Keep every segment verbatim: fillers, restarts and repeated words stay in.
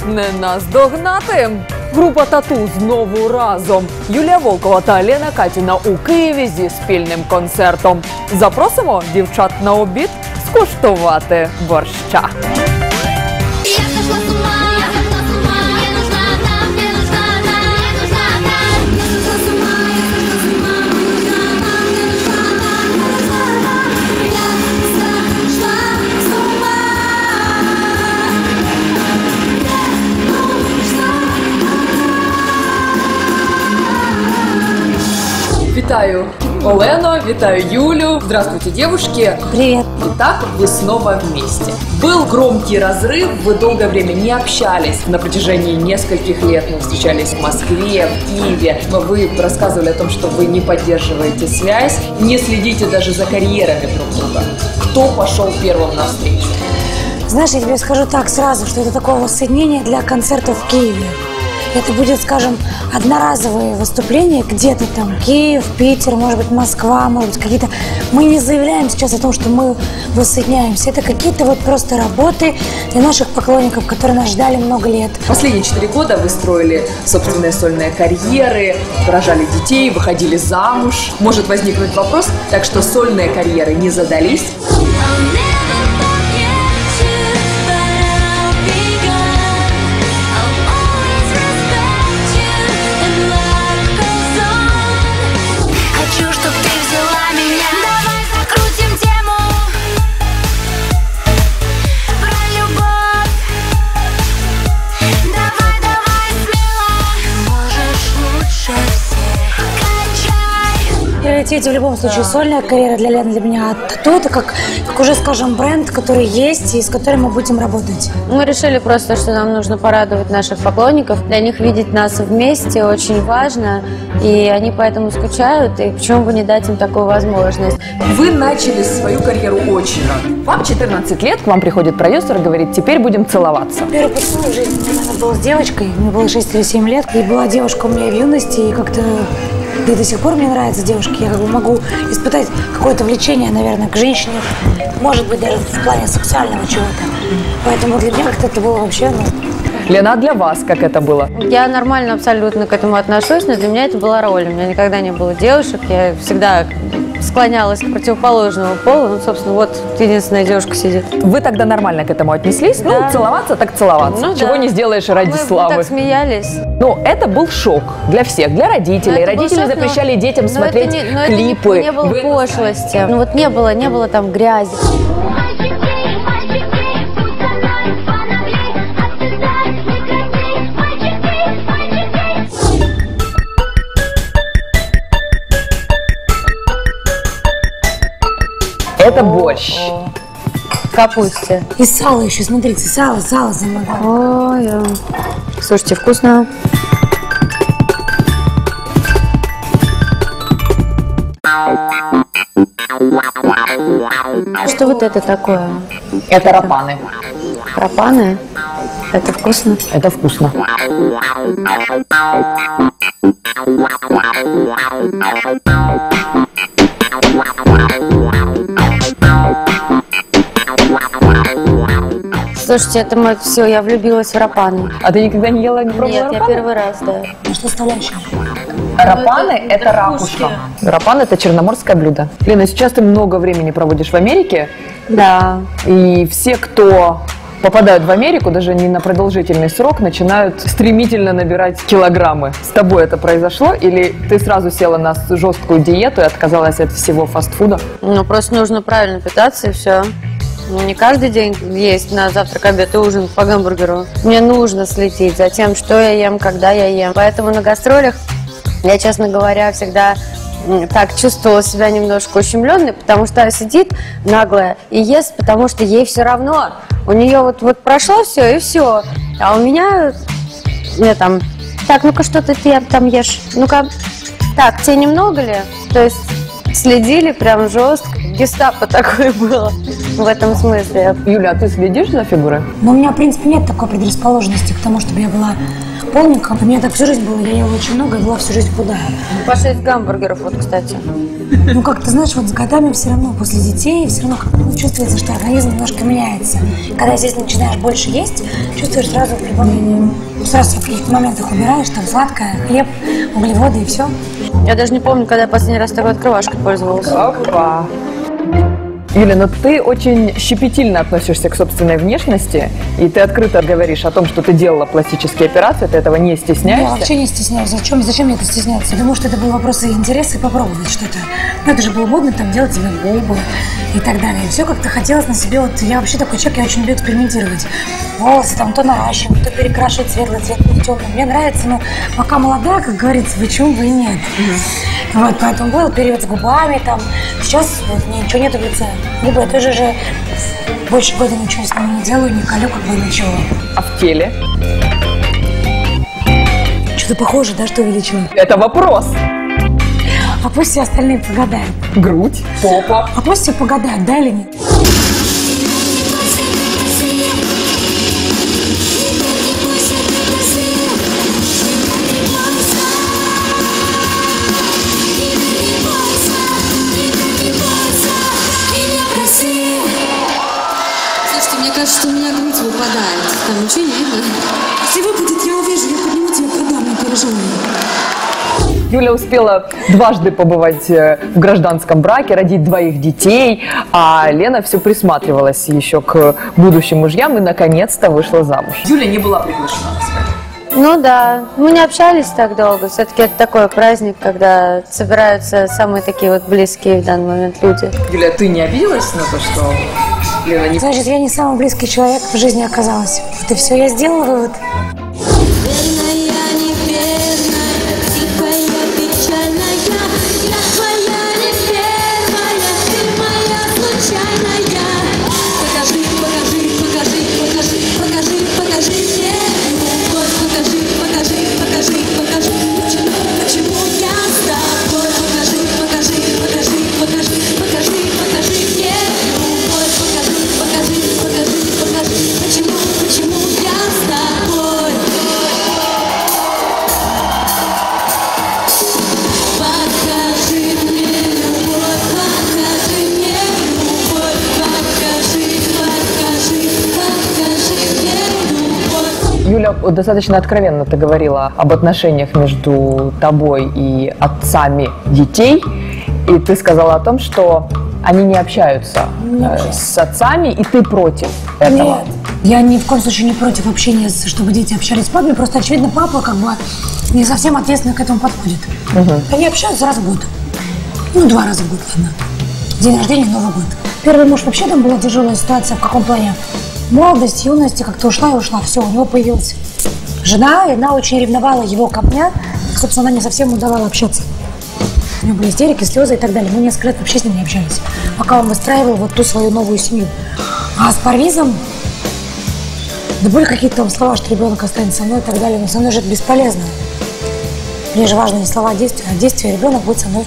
не наздогнати. Група «Тату» знову разом. Юлія Волкова та Лена Катіна у Києві зі спільним концертом. Запросимо дівчат на обід скуштувати борща. Витаю Олену, витаю Юлю. Здравствуйте, девушки. Привет. Итак, вы снова вместе. Был громкий разрыв, вы долгое время не общались. На протяжении нескольких лет мы встречались в Москве, в Киеве. Но вы рассказывали о том, что вы не поддерживаете связь, не следите даже за карьерами друг друга. Кто пошел первым навстречу? Знаешь, я тебе скажу так сразу, что это такое воссоединение для концертов в Киеве. Это будет, скажем, одноразовые выступления где-то там, Киев, Питер, может быть, Москва, может быть, какие-то... Мы не заявляем сейчас о том, что мы воссоединяемся. Это какие-то вот просто работы для наших поклонников, которые нас ждали много лет. Последние четыре года вы строили собственные сольные карьеры, рожали детей, выходили замуж. Может возникнуть вопрос, так что сольные карьеры не задались. В любом случае, да. Сольная карьера для Лены, для меня, а «Тату» это как, как уже, скажем, бренд, который есть и с которым мы будем работать. Мы решили просто, что нам нужно порадовать наших поклонников. Для них видеть нас вместе очень важно, и они поэтому скучают, и почему бы не дать им такую возможность. Вы начали свою карьеру очень рано. Вам четырнадцать лет, к вам приходит продюсер и говорит: теперь будем целоваться. Первый поцелуй в жизни, наверное, был с девочкой, мне было шесть или семь лет, и была девушка у меня в юности, и как-то... Да и до сих пор мне нравятся девушки. Я как бы могу испытать какое-то влечение, наверное, к женщине. Может быть, даже в плане сексуального чего-то. Поэтому для меня как-то это было вообще... Ну... Лена, а для вас как это было? Я нормально абсолютно к этому отношусь, но для меня это была роль. У меня никогда не было девушек. Я всегда склонялась к противоположному полу. Ну, собственно, вот единственная девушка сидит. Вы тогда нормально к этому отнеслись? Да. Ну, целоваться так целоваться. Ну, Чего да. не сделаешь ради мы, славы. Мы так смеялись. Ну, это был шок для всех, для родителей. Родители шок, запрещали но... детям но смотреть это не, но клипы. Это не, не было Вы... пошлости. Ну, вот не было, не было там грязи. Это борщ. В капусте. И сало еще, смотрите, сало, сало замогало. Ой, слушайте, вкусно. Что вот это такое? Это рапаны. Рапаны? Это вкусно? Это вкусно. Слушайте, это мое все, я влюбилась в рапаны. А ты никогда не ела, не пробовала Нет, рапаны? я первый раз, да. Что составляющая? Рапаны – это, это ракушка. Рапаны – это черноморское блюдо. Лена, сейчас ты много времени проводишь в Америке. Да. И все, кто попадают в Америку, даже не на продолжительный срок, начинают стремительно набирать килограммы. С тобой это произошло? Или ты сразу села на жесткую диету и отказалась от всего фастфуда? Ну, просто нужно правильно питаться и все. Ну, не каждый день есть на завтрак, обед и ужин по гамбургеру. Мне нужно следить за тем, что я ем, когда я ем. Поэтому на гастролях я, честно говоря, всегда так чувствовала себя немножко ущемленной, потому что она сидит наглая и ест, потому что ей все равно. У нее вот, вот прошло все и все. А у меня, я там, так, ну-ка, что ты, ты там ешь? Ну-ка, так, тебе немного ли? То есть Следили прям жестко. Гестапо такое было в этом смысле. Юля, а ты следишь за фигурой? Но у меня, в принципе, нет такой предрасположенности к тому, чтобы я была полненькая. У меня так всю жизнь было, я ела очень много и была всю жизнь худая. Паша из гамбургеров, вот, кстати. Ну, как ты знаешь, вот с годами все равно, после детей, все равно как ну, чувствуется, что организм немножко меняется. Когда здесь начинаешь больше есть, чувствуешь сразу прибавление. Сразу в каких-то моментах убираешь, там сладкое, хлеб, углеводы и все. Я даже не помню, когда я последний раз такой открывашкой пользовалась. Опа. Юля, но ты очень щепетильно относишься к собственной внешности, и ты открыто говоришь о том, что ты делала пластические операции, ты этого не стесняешься? Я вообще не стесняюсь. Зачем, зачем мне это стесняться? Я думаю, что это был вопрос интереса и попробовать что-то. Ну, это же было модно, там, делать себе губы и так далее. И все как-то хотелось на себе. Вот я вообще такой человек, я очень люблю экспериментировать. Волосы там то наращивать, то перекрашивать светлый цвет, то темный. Мне нравится, но пока молодая, как говорится, почему бы и нет. Mm-hmm. Вот, поэтому был период с губами, там. Сейчас вот, ничего нет в лице. Губы, я тоже же больше года ничего с ними не делаю, не колю, как бы ничего. А в теле? Что-то похоже, да, что увеличила? Это вопрос. А пусть все остальные погадают. Грудь, попа. А пусть все погадают, да или нет? Мне кажется, у меня грудь выпадает. Там ничего не видно. Если выпадет, я увижу, я подниму тебе продам, не переживай. Юля успела дважды побывать в гражданском браке, родить двоих детей, а Лена все присматривалась еще к будущим мужьям и наконец-то вышла замуж. Юля не была приглашена на свадьбу. Ну да, мы не общались так долго. Все-таки это такой праздник, когда собираются самые такие вот близкие в данный момент люди. Юля, ты не обиделась на то, что Лена не... Значит, я не самый близкий человек в жизни оказалась. Вот и все, я сделала вывод. Юля, достаточно откровенно ты говорила об отношениях между тобой и отцами детей, и ты сказала о том, что они не общаются э, с отцами, и ты против этого. Нет, я ни в коем случае не против общения, чтобы дети общались с папой, просто, очевидно, папа как бы не совсем ответственно к этому подходит. Угу. Они общаются раз в год, ну, два раза в год, ладно. День рождения, Новый год. Первый муж вообще там была тяжелая ситуация, в каком плане? Молодость, юность, как-то ушла и ушла, все, у него появилась жена, и она очень ревновала его ко мне, собственно, она не совсем ему давала общаться. У него были истерики, слезы и так далее, мы несколько лет вообще с ним не общались, пока он выстраивал вот ту свою новую семью. А с Парвизом, да были какие-то там слова, что ребенок останется со мной и так далее, но со мной жить бесполезно. Мне же важно не слова, а действия, а действия ребенок будет со мной.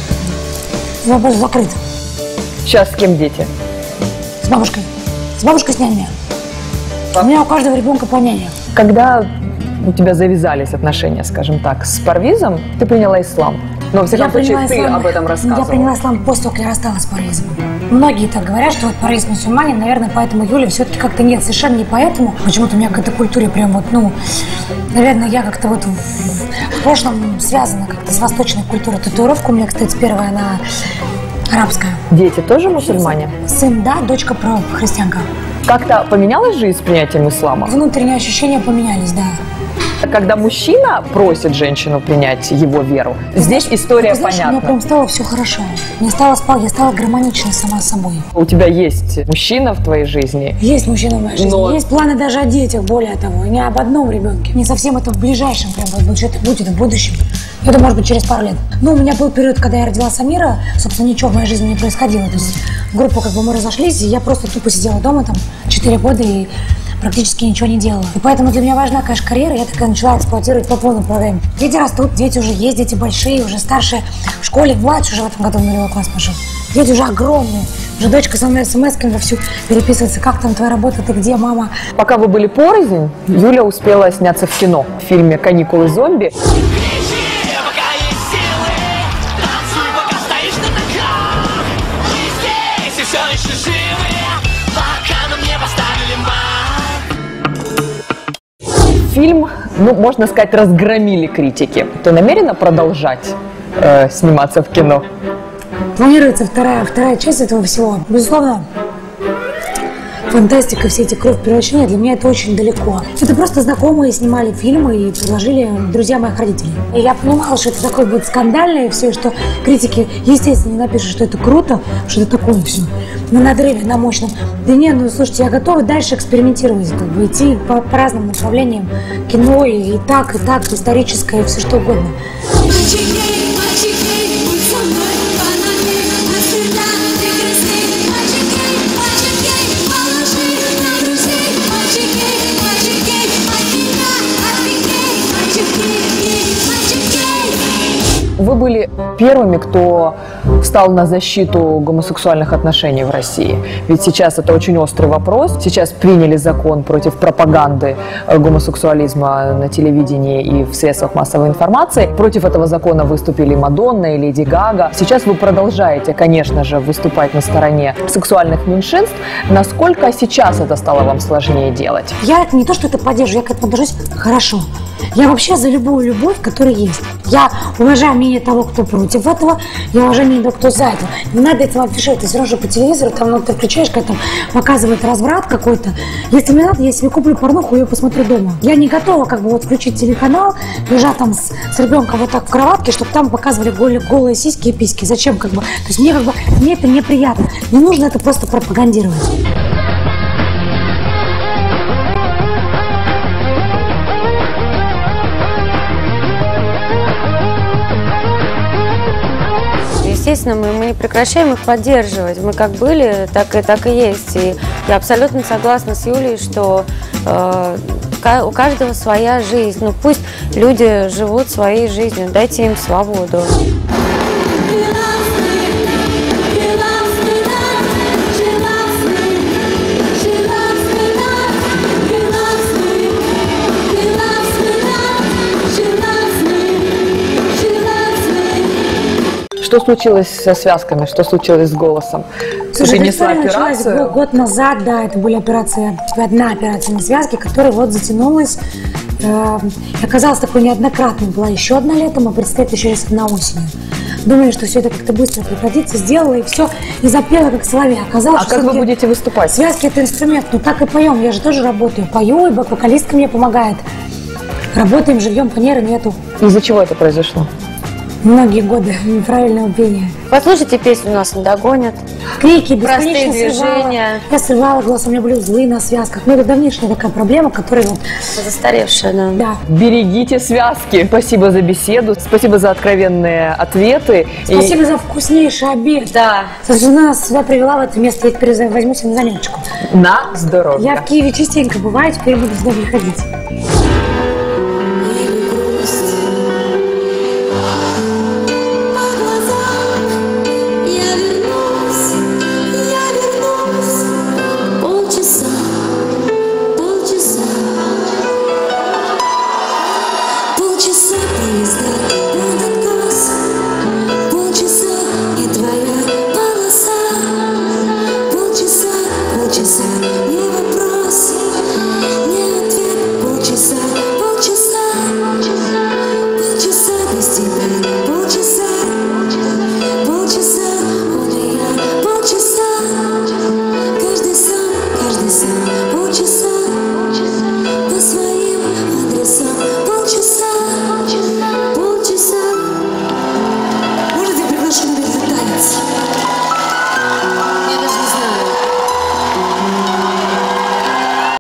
Вопрос закрыт. Сейчас с кем дети? С бабушкой. С бабушкой, с нянями. У меня у каждого ребенка по няне. Когда у тебя завязались отношения, скажем так, с Парвизом, ты приняла ислам. Но, во всяком случае, ты об этом рассказывала. Я приняла ислам после того, как я рассталась с Парвизом. Многие так говорят, что вот Парвиз мусульманин, наверное, поэтому Юля все-таки как-то нет, совершенно не поэтому. Почему-то у меня к этой культуре прям вот, ну, наверное, я как-то вот в, в прошлом связана как-то с восточной культурой. Татуировка у меня, кстати, первая, она арабская. Дети тоже мусульмане? Сын, да, дочка про христианка. Как-то поменялась жизнь с принятием ислама? Внутренние ощущения поменялись, да. Когда мужчина просит женщину принять его веру, здесь история Ты знаешь, понятна. мне прям стало все хорошо. Мне стало спал, я стала гармоничной сама собой. У тебя есть мужчина в твоей жизни? Есть мужчина в моей жизни. Но... Есть планы даже о детях, более того. Не об одном ребенке. Не совсем это в ближайшем, прям вот что-то будет в будущем. Это может быть через пару лет. Ну, у меня был период, когда я родила Самира, собственно, ничего в моей жизни не происходило. То есть группа, как бы мы разошлись, и я просто тупо сидела дома там четыре года и практически ничего не делала. И поэтому для меня важна, конечно, карьера. Я такая начала эксплуатировать по полной программе. Дети растут, дети уже есть, дети большие, уже старшие. В школе младший уже в этом году в нулевой класс пошел. Дети уже огромные. Уже дочка со мной смс-ками вовсю переписывается. Как там твоя работа, ты где, мама? Пока вы были порознь, Юля успела сняться в кино в фильме «Каникулы зомби». Фильм, ну, можно сказать, разгромили критики. Ты намерена продолжать э, сниматься в кино? Планируется вторая, вторая часть этого всего. Безусловно, фантастика, все эти кровь-превращения, для меня это очень далеко. Это просто знакомые снимали фильмы и предложили друзья моих родителей. И я понимала, что это такое будет скандальное все, что критики, естественно, не напишут, что это круто, что это такое все. На надрыве, на мощном. Да не, ну слушайте, я готова дальше экспериментировать, как бы идти по, по разным направлениям. Кино и, и так, и так, историческое, и все что угодно. Вы были первыми, кто встал на защиту гомосексуальных отношений в России. Ведь сейчас это очень острый вопрос. Сейчас приняли закон против пропаганды гомосексуализма на телевидении и в средствах массовой информации. Против этого закона выступили Мадонна и Леди Гага. Сейчас вы продолжаете, конечно же, выступать на стороне сексуальных меньшинств. Насколько сейчас это стало вам сложнее делать? Я это не то, что это поддерживаю, я к этому отношусь хорошо. Я вообще за любую любовь, которая есть. Я уважаю мнение того, кто против этого, я уважаю мнение того, кто за это. Не надо этого афишировать. Ты все равно же по телевизору, там, ну, ты включаешь, когда там показывает разврат какой-то. Если мне надо, я себе куплю порнуху и ее посмотрю дома. Я не готова как бы вот включить телеканал, лежать там с, с ребенком вот так в кроватке, чтобы там показывали голые, голые сиськи и письки. Зачем как бы? То есть мне как бы, мне это неприятно. Не нужно это просто пропагандировать. Естественно, мы, мы не прекращаем их поддерживать. Мы как были, так и, так и есть. И я абсолютно согласна с Юлей, что э, у каждого своя жизнь. Ну, пусть люди живут своей жизнью, дайте им свободу. Что случилось со связками? Что случилось с голосом? Слушай, история началась год, год назад, да, это были операции, одна операция на связке, которая вот затянулась, э, оказалась такой неоднократной, была еще одна летом, а предстоит еще раз одна осенью. Думали, что все это как-то быстро прекратится, сделала и все, и запела как соловей. Оказалось, а что как вы будете выступать? Связки — это инструмент, ну так и поем, я же тоже работаю, пою, и бэк-вокалистка мне помогает. Работаем, живем, фанеры нету. Из-за чего это произошло? Многие годы неправильного пения. Послушайте песню «Нас не догонят». Крики, простые движения. Срывала. Я срывала голос, у меня были узлы на связках. Ну, это давнишняя такая проблема, которая вот... Застаревшая, да. Да. Берегите связки. Спасибо за беседу, спасибо за откровенные ответы. Спасибо и... за вкуснейший обед. Да. Жена нас сюда привела в это место, я теперь возьмусь на заметочку. На здоровье. Я в Киеве частенько бываю, теперь буду сюда приходить.